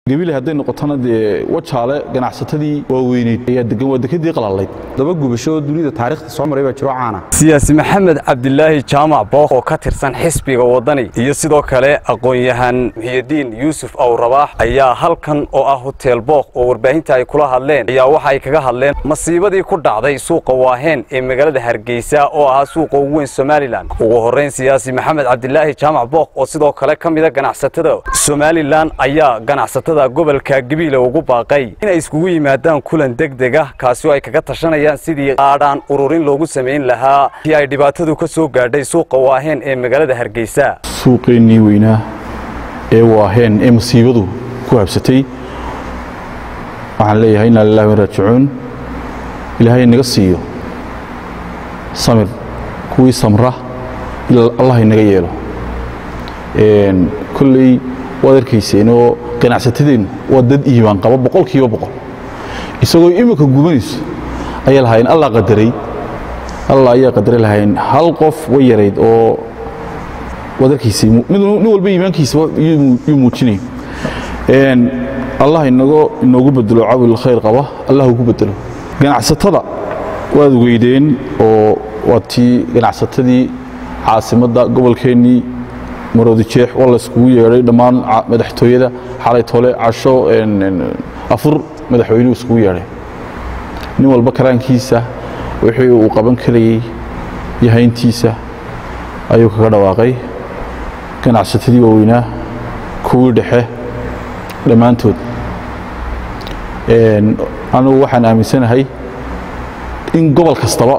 قبيله هدين نقطنا دي وجهاله جناحستدي ووينيد هي دقن ودكدي قلاليد daba gubasho dunida taariikhda soo maray baa jiro caana siyaasi maxamed cabdilaahi jaamac booq oo ka tirsan xisbiga wadani iyo sidoo kale aqoon-yahan Muhiidiin Yuusuf Awrabaax ayaa halkan oo ah hotel booq oo warbaahinta ay kula hadleen ayaa waxa ay kaga hadleen masiibadii ku dhacday suuqa Waaheen ee magaalada Hargeysa oo ah suuqa ugu weyn Soomaaliland ugu horeyn siyaasi maxamed cabdilaahi jaamac booq oo sidoo kale kamid ah ganacsatada Soomaaliland ayaa ganacsatada gobolka Gabiile ugu baaqay in ay iskugu yimaadaan kulan degdeg ah kaasi oo ay kaga tashanayaan sidii qaadaan ururin loogu sameyn lahaa si ay dhibaatadu ka soo gaadhay suuqa Waaheen ee magaalada Hargeysa suuqeennii weynaa ee Waaheen ee masiibadu ku habsatay waxaan leeyahay inna lillahi wa inna ilaihi raaji'uun ilaahay naga siiyo samir kuwii samra Allah inaga yeelo kulley wadarkiiseen oo ganacsatadeen waa dad iibaan qaba 100% isagoo imika gubanayso ayaa lahayn Allah qadaray Allah ayaa qadaray lahayn hal qof way yareed oo wadarkiisii mid walba iimaankiisa uu muujinay Allah inagu bedelo caawil khayr qaba Allah ugu bedelo ganacsatada waad weydeen oo waati ganacsatadii caasimada gobolkeennii Maroodi Jeex oo la isku yeeray dhamaan madaxtooyada xalay tole casho afur madaxweynuhu isku yeeray nin walba karaankiisa wixii uu qaban karayay yahayntiisa ayuu kaga dhawaaqay ganacsatadii waaweynaa kuwii dhexe dhammaantood anigu waxaan aaminsanahay in gobol kastaba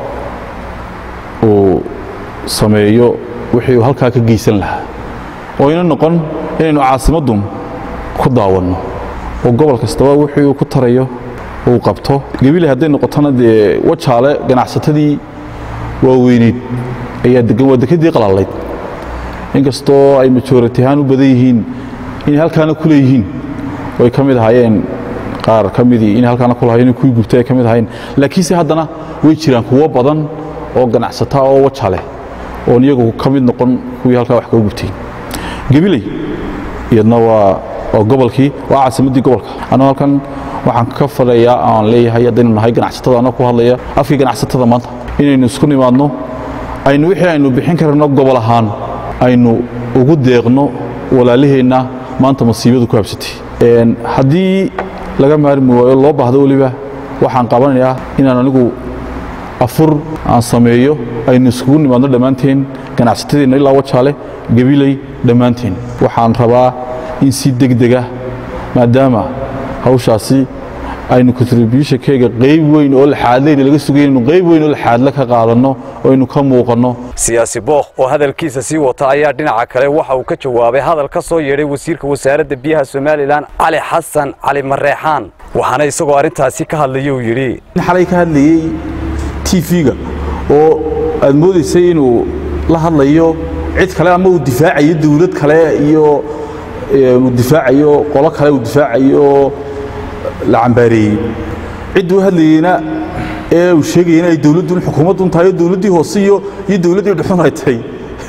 uu sameeyo wixii halkaa ka geysan lahaa oo ina noqon inaynu caasimadun ku daawanno oo gobol kastaba wixii uu ku tarayo uu qabto Gabiile hadday noqotana dee wajaale ganacsatadii waaweynid ayaa degan wadakadii qalalayd inkastoo ay majority ahaan u badan yihiin in halkaana ku leeyihiin way kamid ahaayeen qaar kamidii in halkaana ku lahaayeen kuwii gubtay kamid ahaayeen laakiinse haddana way jiraan kuwa badan oo ganacsata oo wajaale oo iyagu kamid noqon kuwii halka wax ka gubtay Gabiile iyadna waa gobolkii waa caasimadii gobolka anoo halkan waxaan ka fadhiyaa aan leeyahay hadaynu nahay ganacsatada anoo ku hadlaya afkii ganacsatada maanta inaynu isku nimaadno aynu wixii aynu bixin karno gobol ahaan aynu ugu deeqno walaalaheena maanta masiibadu ku habsatay haddii laga maarmi waayo loo baahdo waliba waxaan qabanayaa inaan anigu afur aan sameeyo aynu iskugu nimaadno dhammaanteen ganacsatadeena ilaa wajaale Gabiile dhammaanteen waxaan rabaa in si degdeg ah maadaama hawshaasi aynu contribution keega qayb weyn oo la xaadleen laga sugayno qayb weyn oo la xaadla ka qaadano oo aynu ka muuqano siyaasi booq oo hadalkiisa sii wata ayaa dhinaca kale waxa uu ka jawaabay hadal ka soo yeeray wasiirka wasaaradda biyaha Soomaaliland Cali Xasan Cali Mareexaan waxaana isagoo arintaasi ka hadlayay uu yiri xalay ka hadlayay TV-ga oo aad moodaysay inuu la hadlayo cid kale ama uu difaacayo dawlad kale iyo uu difaacayo qolo kale uu difaacayo la cambaariyay cid uu hadlayna ee uu sheegay in ay dawladdu xukuumaddu tahay dawladdii hoose iyo dawladdii dhuxun ay tahay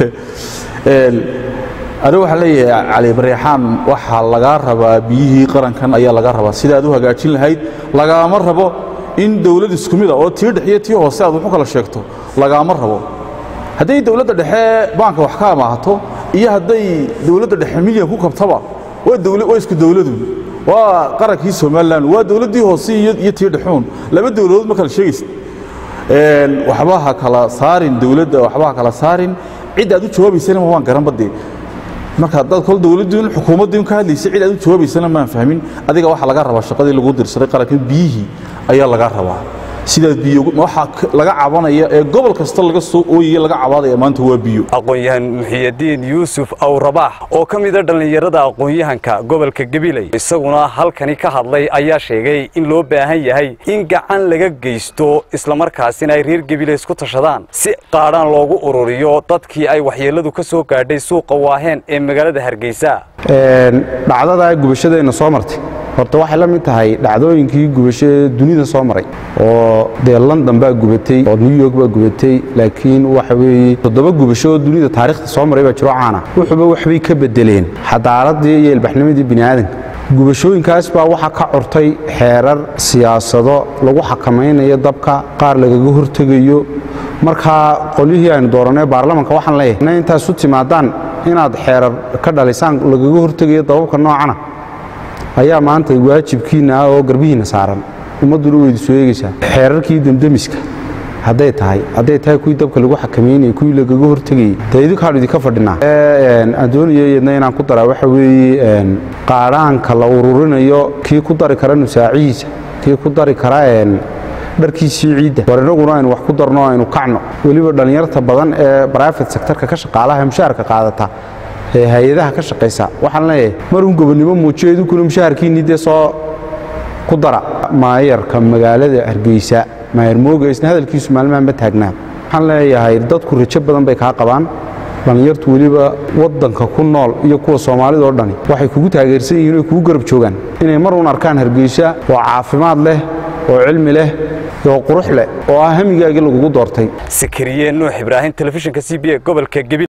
ariga waxa leeyahay Cali Mareexaan waxa laga rabaa biyihii qarankan ayaa laga rabaa sida aad u hagaajin lahayd lagama rabo in dawlad isku mid ah oo tii dhexe tii hoose aad wax kala sheegto lagama rabo haddii dawladda dhexe banka wax ka amaahato iyo haddii dawladda dhexe milyan ku kabtaba waa isku dawladu waa qarankii Soomaaliland waa dawladdii hoose iyo tii dhexoon laba dawladood ma kala sheegaysid waxba kala saarin dawladda waxba kala saarin cid aad u jawaabaysana ma waan garan badii marka dad kol dawladdu xukuumaddu ka hadlaysay cid aad u jawaabaysana ma fahmin adiga waxa laga rabaa shaqadii lagu dirsaday qaranka biyihii ayaa laga rabaa sida biyo waxa laga cabanaya ee gobol kasta laga soo ooyay laga cabaadaya maanta waa biyo aqoon-yahan Muhiidiin Yuusuf Awrabaax oo kamid ah dhalinyarada aqoon-yahanka gobolka Gabiile isaguna halkani ka hadlay ayaa sheegay in loo baahan yahay in gacan laga geysto isla markaasina ay reer Gabiile isku tashadaan si qaadaan loogu ururiyo dadkii ay waxyeeladu ka soo gaadhay suuqa Waaheen ee magaalada Hargeysa dhacdada gubashadeena soo martay horta waxay la mid tahay dhacdooyinkii gubashada dunida soo maray oo London baa gubatay oo New York baa gubatay laakiin waxa weeye toddoba gubasho dunida taariikhda soo maray baa jiro caana wuxuuba waxbay ka bedeleen xadaaradii iyo ilbaxnimadii bini'aadanka gubashooyinkaas baa waxa ka curtay xeerar siyaasado lagu xakamaynayo dabka qaar lagaga hortegayo marka qolihii aynu dooranay baarlamaanka waxaan leeyahay intaas u timaadaan inaad xeerar ka dhalisaan lagaga hortegayo dababka noocana ayaa maanta waajibkiina oo garbihiina saaran ummaduna way soo eegaysaa xeerarkii damdamiska hadday tahay kuwii dabka lagu xakameeyay kuwii lagaga hortegay taydinkaanu idinka fadhinaa aan doonayo inaan ku daraa waxa weeye qaaraanka la ururinayo kii ku dari kara nusaaciisa kii ku dari kara dharkiisii ciidda war inaguna aynu wax ku darno aynu kacno weliba dhalinyarta badan ee private sectorka ka shaqaalaha mushaharka qaadata ee hay'adaha ka shaqeysa waxaan leeyahay marun gobonimo muujiyeedu kuna mushaharkiinii de soo ku dara maayarka magaalada Hargeysa maayar mooga isna hadalkiisu maalmahan ba taagnaa waxaan leeyahay dadku rajo badan bay ka qabaan dhalinyartu weliba wadanka ku nool iyo kuwa Soomaalida oo dhani waxay kugu taageersan yihiin kugu garab joogan inay mar uun arkaan Hargeysa oo caafimaad leh oo cilmi leh oo qurux leh oo ahamiga lagu doortay Sakariye Nuux Ibrahim telefishinka CBA gobolka Gabil